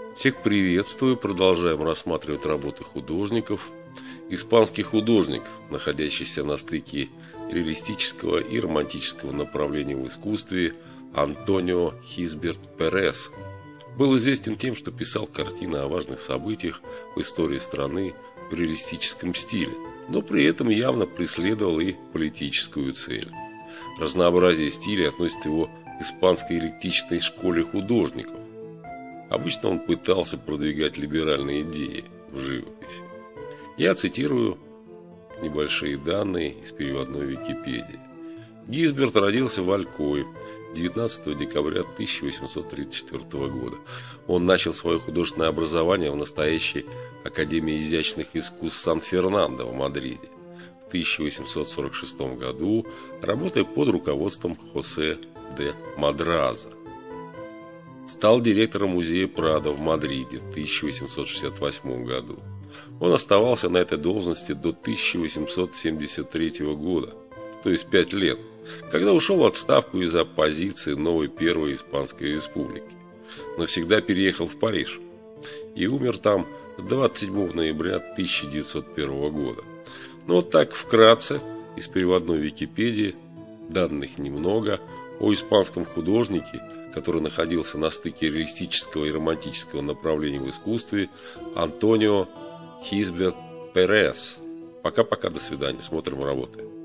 Всех приветствую. Продолжаем рассматривать работы художников. Испанский художник, находящийся на стыке реалистического и романтического направления в искусстве, Антонио Хисберт Перес, был известен тем, что писал картины о важных событиях в истории страны в реалистическом стиле, но при этом явно преследовал и политическую цель. Разнообразие стилей относит его к испанской эклектичной школе художников. Обычно он пытался продвигать либеральные идеи в живописи. Я цитирую небольшие данные из переводной Википедии. Гисберт родился в Алькое 19 декабря 1834 года. Он начал свое художественное образование в настоящей Академии изящных искусств Сан-Фернандо в Мадриде в 1846 году, работая под руководством Хосе де Мадраза. Стал директором музея Прадо в Мадриде в 1868 году. Он оставался на этой должности до 1873 года, то есть 5 лет, когда ушел в отставку из-за оппозиции новой Первой Испанской Республики. Навсегда переехал в Париж и умер там 27 ноября 1901 года. Но вот так вкратце из переводной Википедии, данных немного, о испанском художнике, который находился на стыке реалистического и романтического направлений в искусстве, Антонио Хисберт Перес. Пока-пока, до свидания, смотрим работы.